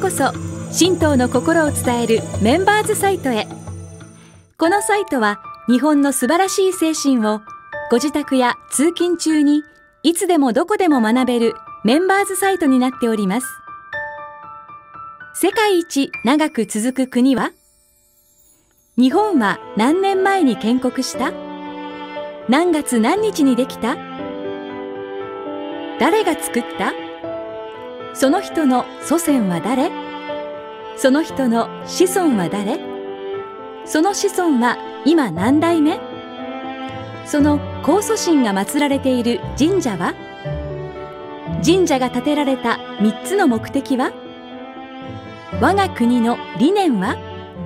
こそ神道の心を伝えるメンバーズサイトへ。このサイトは日本の素晴らしい精神をご自宅や通勤中にいつでもどこでも学べるメンバーズサイトになっております。世界一長く続く国は？日本は何年前に建国した？何月何日にできた？誰が作った？その人の祖先は誰？その人の子孫は誰？その子孫は今何代目？その高祖神が祀られている神社は？神社が建てられた3つの目的は？我が国の理念は？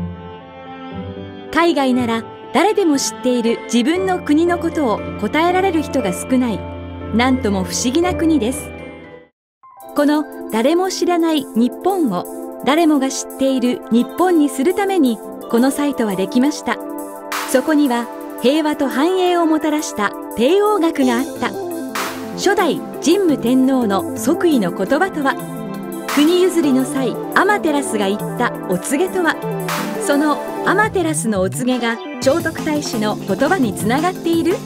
海外なら誰でも知っている自分の国のことを答えられる人が少ない、なんとも不思議な国です。この誰も知らない日本を誰もが知っている日本にするためにこのサイトはできました。そこには平和と繁栄をもたらした帝王学があった。初代神武天皇の即位の言葉とは？国譲りの際天照が言ったお告げとは？その天照のお告げが聖徳太子の言葉につながっている？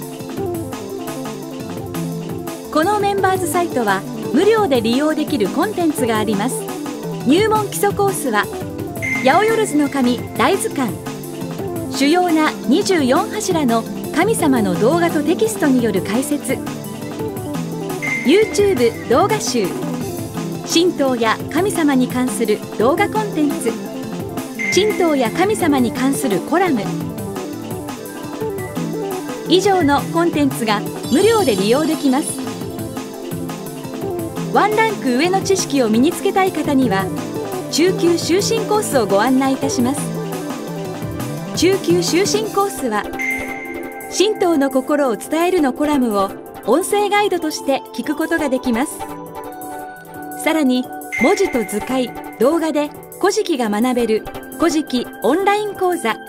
このメンバーズサイトは無料で利用できるコンテンツがあります。入門基礎コースは八百万の神大図鑑、主要な24柱の神様の動画とテキストによる解説、 YouTube 動画集、神道や神様に関する動画コンテンツ、神道や神様に関するコラム、以上のコンテンツが無料で利用できます。ワンランク上の知識を身につけたい方には中級修身コースをご案内いたします。中級修身コースは神道の心を伝えるのコラムを音声ガイドとして聞くことができます。さらに文字と図解、動画で古事記が学べる古事記オンライン講座、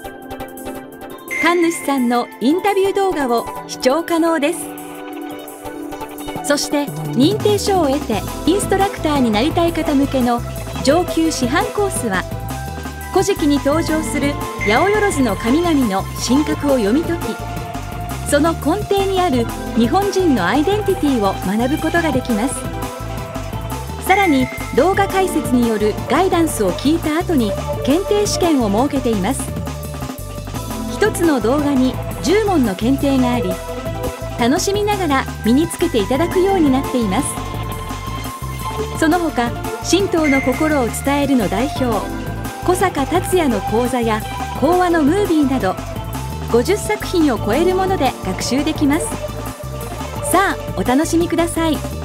神主さんのインタビュー動画を視聴可能です。そして認定証を得てインストラクターになりたい方向けの上級師範コースは古事記に登場する八百万の神々の神格を読み解き、その根底にある日本人のアイデンティティを学ぶことができます。さらに動画解説によるガイダンスを聞いた後に検定試験を設けています。一つの動画に10問の検定があり、楽しみながら身につけていただくようになっています。その他神道の心を伝えるの代表小坂達也の講座や講話のムービーなど50作品を超えるもので学習できます。さあお楽しみください。